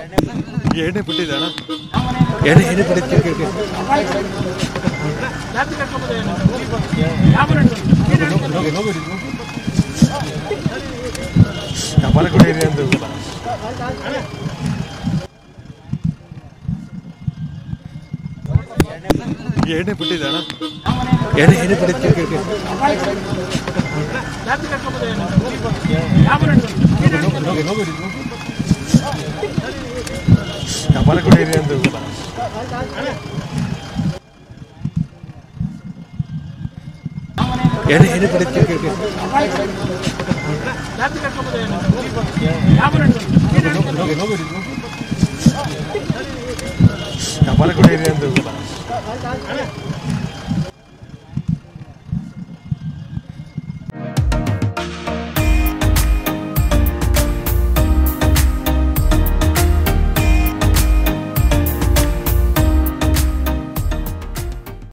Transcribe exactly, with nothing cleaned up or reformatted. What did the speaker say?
ಎಣ್ಣೆ ಬಿಟ್ಟಿದ್ದಾನ ಎಣ್ಣೆ ಎಣ್ಣೆ ಬಿಟ್ಟಿದ್ದು ಕಪಾಲ ಕೂಡ ಇದೆ ಅಂತ ಎಣ್ಣೆ ಬಿಟ್ಟಿದ್ದಾನ ಎಣ್ಣೆ ಎಣ್ಣೆ ಬಿಟ್ಟಿದ್ದು ಕಪಾಲ ಕೂಡ ಇದೆ ಅಂತ ಎಣ್ಣೆ ಎಣ್ಣೆ ಬಿಟ್ಟಿದ್ದು ಕಪಾಲ ಕೂಡ ಇದೆ ಅಂತ